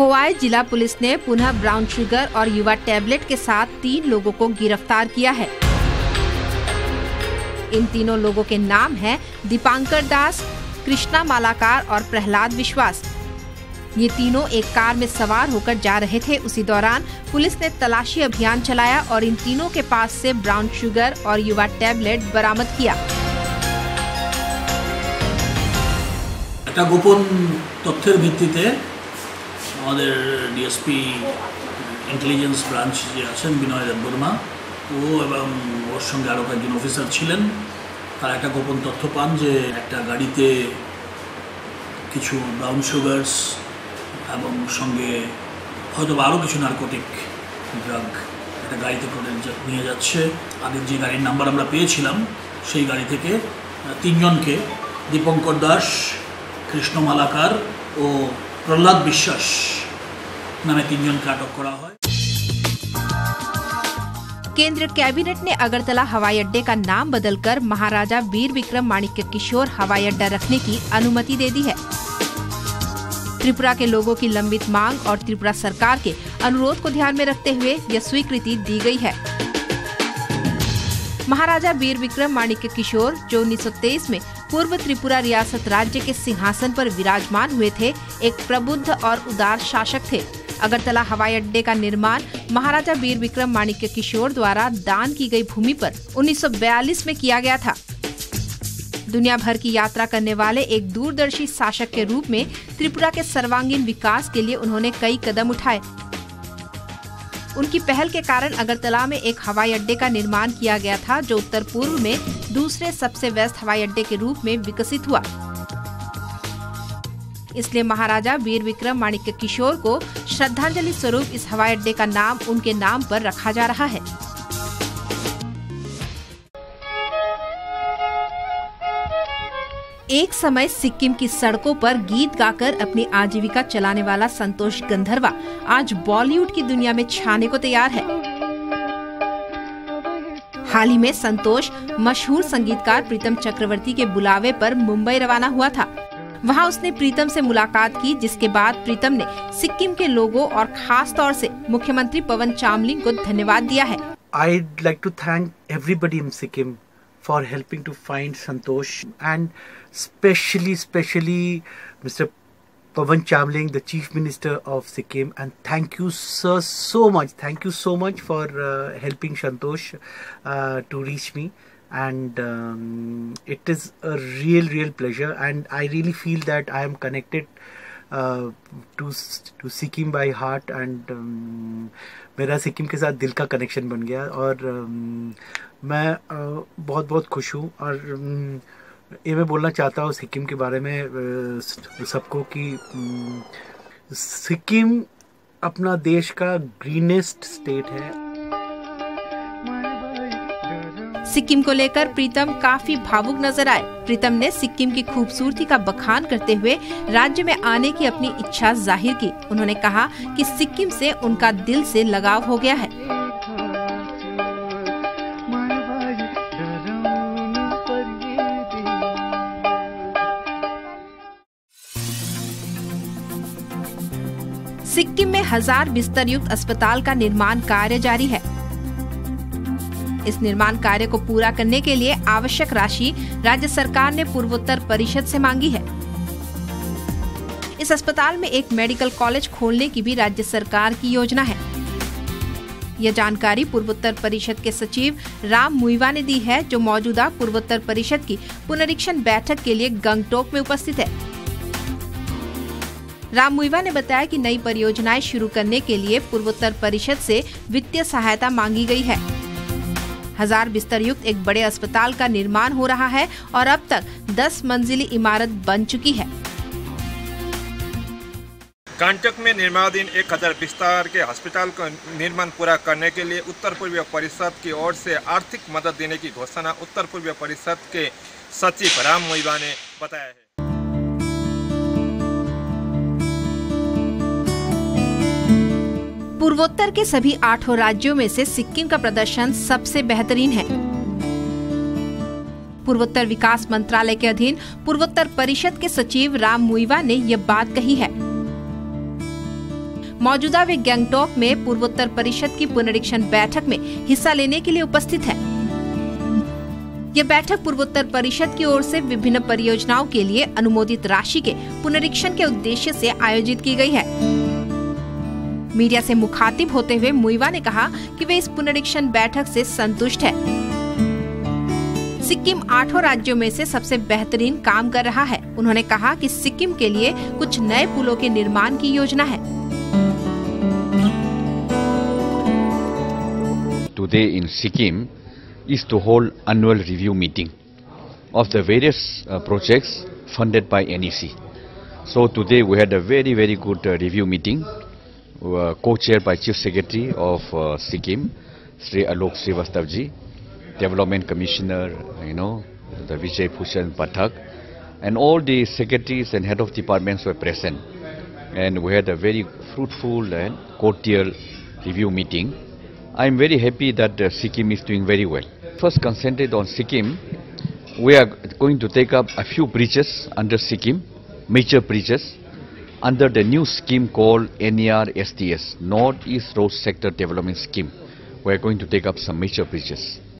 खोवाई जिला पुलिस ने पुनः ब्राउन शुगर और युवा टैबलेट के साथ 3 लोगों को गिरफ्तार किया है। इन तीनों लोगों के नाम हैं दीपांकर दास, कृष्णा मालाकार और प्रहलाद विश्वास। ये तीनों एक कार में सवार होकर जा रहे थे। उसी दौरान पुलिस ने तलाशी अभियान चलाया और इन तीनों के पास से ब्राउन शुगर और युवा टैबलेट बरामद किया। একটা গোপন তথ্যের ভিত্তিতে আমাদের ডিএসপি ইন্টেলিজেন্স ব্রাঞ্চ যে আছেন বিনয় দেববর্মা ও এবং ওর সঙ্গে আরও কয়েকজন অফিসার ছিলেন, তারা একটা গোপন তথ্য পান যে একটা গাড়িতে কিছু ব্রাউন সুগারস এবং সঙ্গে হয়তো আরও কিছু নার্কোটিক ড্রাগ একটা গাড়িতে করে নিয়ে যাচ্ছে। আগের যে গাড়ির নাম্বার আমরা পেয়েছিলাম সেই গাড়ি থেকে 3 জনকে দীপঙ্কর দাস, কৃষ্ণ মালাকার ও প্রহ্লাদ বিশ্বাস নামে 3 জনকে আটক করা হয়। केंद्र कैबिनेट ने अगरतला हवाई अड्डे का नाम बदलकर महाराजा वीर विक्रम माणिक्य किशोर हवाई अड्डा रखने की अनुमति दे दी है। त्रिपुरा के लोगों की लंबित मांग और त्रिपुरा सरकार के अनुरोध को ध्यान में रखते हुए यह स्वीकृति दी गई है। महाराजा वीर विक्रम माणिक्य किशोर, जो 1923 में पूर्व त्रिपुरा रियासत राज्य के सिंहासन पर विराजमान हुए थे, एक प्रबुद्ध और उदार शासक थे। अगरतला हवाई अड्डे का निर्माण महाराजा वीर विक्रम माणिक्य किशोर द्वारा दान की गई भूमि पर 1942 में किया गया था। दुनिया भर की यात्रा करने वाले एक दूरदर्शी शासक के रूप में त्रिपुरा के सर्वांगीण विकास के लिए उन्होंने कई कदम उठाए। उनकी पहल के कारण अगरतला में एक हवाई अड्डे का निर्माण किया गया था, जो उत्तर पूर्व में दूसरे सबसे व्यस्त हवाई अड्डे के रूप में विकसित हुआ। इसलिए महाराजा वीर विक्रम माणिक्य किशोर को श्रद्धांजलि स्वरूप इस हवाई अड्डे का नाम उनके नाम पर रखा जा रहा है। एक समय सिक्किम की सड़कों पर गीत गाकर अपनी आजीविका चलाने वाला संतोष गंधर्वा आज बॉलीवुड की दुनिया में छाने को तैयार है। हाल ही में संतोष मशहूर संगीतकार प्रीतम चक्रवर्ती के बुलावे पर मुंबई रवाना हुआ था। वहां उसने प्रीतम से मुलाकात की, जिसके बाद प्रीतम ने सिक्किम के लोगों और खास तौर से मुख्यमंत्री पवन चामलिंग को धन्यवाद दिया है। I'd like to thank everybody in Sikkim for helping to find Santosh, and especially Mr. Pavan Chamling, the Chief Minister of Sikkim, and thank you sir so much. Thank you so much for helping Santosh to reach me. And it is a real pleasure, and I really feel that I am connected to Sikkim by heart, and मेरा सिक्किम के साथ दिल का connection बन गया और मैं बहुत खुश हूँ। और ये मैं बोलना चाहता हूँ सिक्किम के बारे में सबको कि सिक्किम अपना देश का ग्रीनेस्ट स्टेट है। सिक्किम को लेकर प्रीतम काफी भावुक नजर आए। प्रीतम ने सिक्किम की खूबसूरती का बखान करते हुए राज्य में आने की अपनी इच्छा जाहिर की। उन्होंने कहा कि सिक्किम से उनका दिल से लगाव हो गया है। सिक्किम में 1000 बिस्तर युक्त अस्पताल का निर्माण कार्य जारी है। इस निर्माण कार्य को पूरा करने के लिए आवश्यक राशि राज्य सरकार ने पूर्वोत्तर परिषद से मांगी है। इस अस्पताल में एक मेडिकल कॉलेज खोलने की भी राज्य सरकार की योजना है। यह जानकारी पूर्वोत्तर परिषद के सचिव राम मुइवा ने दी है, जो मौजूदा पूर्वोत्तर परिषद की पुनरीक्षण बैठक के लिए गंगटोक में उपस्थित है। राम मुइवा ने बताया कि नई परियोजनाएं शुरू करने के लिए पूर्वोत्तर परिषद से वित्तीय सहायता मांगी गई है। 1000 बिस्तर युक्त एक बड़े अस्पताल का निर्माण हो रहा है और अब तक 10 मंजिली इमारत बन चुकी है। गंगटोक में निर्माणाधीन 1000 बिस्तर के अस्पताल का निर्माण पूरा करने के लिए उत्तर पूर्वीय परिषद की ओर से आर्थिक मदद देने की घोषणा उत्तर पूर्वीय परिषद के सचिव राम मुइवा ने बताया है। पूर्वोत्तर के सभी 8 राज्यों में से सिक्किम का प्रदर्शन सबसे बेहतरीन है। पूर्वोत्तर विकास मंत्रालय के अधीन पूर्वोत्तर परिषद के सचिव राम मुइवा ने यह बात कही है। मौजूदा वे गैंगटॉक में पूर्वोत्तर परिषद की पुनरीक्षण बैठक में हिस्सा लेने के लिए उपस्थित है। यह बैठक पूर्वोत्तर परिषद की ओर से विभिन्न परियोजनाओं के लिए अनुमोदित राशि के पुनरीक्षण के उद्देश्य से आयोजित की गई है। मीडिया से मुखातिब होते हुए मुइवा ने कहा कि वे इस पुनरीक्षण बैठक से संतुष्ट है। सिक्किम 8 राज्यों में से सबसे बेहतरीन काम कर रहा है। उन्होंने कहा कि सिक्किम के लिए कुछ नए पुलों के निर्माण की योजना है। Today in Sikkim is to hold annual review meeting of the various projects funded by NEC. So today we had a very good review meeting, co-chaired by Chief Secretary of Sikkim, Sri Alok Srivastavji, Development Commissioner, the Vijay Bhushan Pathak, and all the secretaries and head of departments were present. And we had a very fruitful and cordial review meeting. I am very happy that Sikkim is doing very well. First concentrated on Sikkim, we are going to take up a few bridges under Sikkim, major bridges, under the new scheme called NER-STS, North East Road Sector Development Scheme. We are going to take up some major bridges.